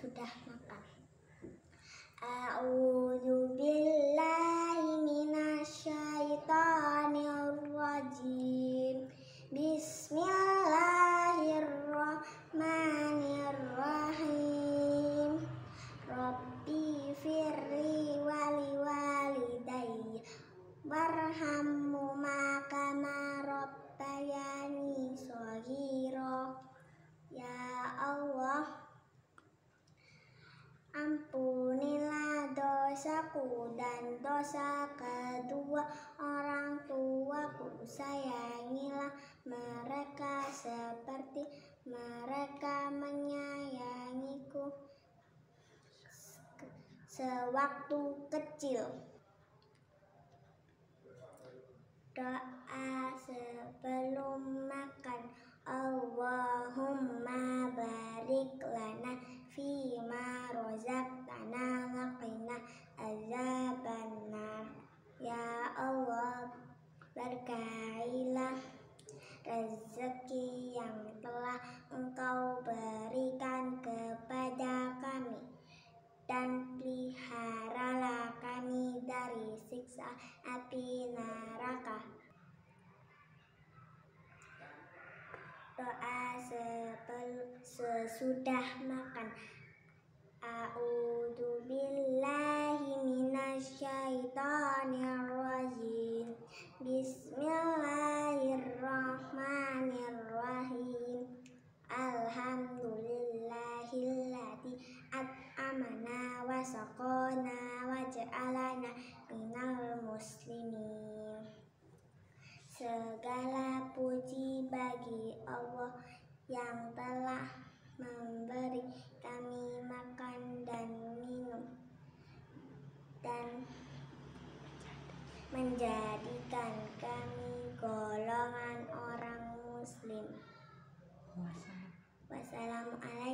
sesudah makan. A'udzu billahi minasyaitonir rajim. Bismillahirrahmanirrahim. Rabbi firli wali walidayya warhamhuma kama rabbayani shaghira. Ya Allah, ampunilah dosaku dan dosa kedua orang tuaku. Sayangilah mereka seperti mereka menyayangiku sewaktu kecil. Doa sebelum makan. Allahumma barik lana fima razaqtana wa qina azabannar. Ya Allah, berkailah rezeki yang telah Engkau berikan kepada kami, dan peliharalah kami dari siksa api neraka. Doa sesudah makan. A'udzu billahi minasyaitonir rajim. Bismillahirrahmanirrahim. Alhamdulillahilladzi at'amana wa saqana wa ja'alana minal muslimin. Segala puji bagi Allah yang telah memberi kami makan dan minum dan menjadikan kami golongan orang muslim. Wassalamualaikum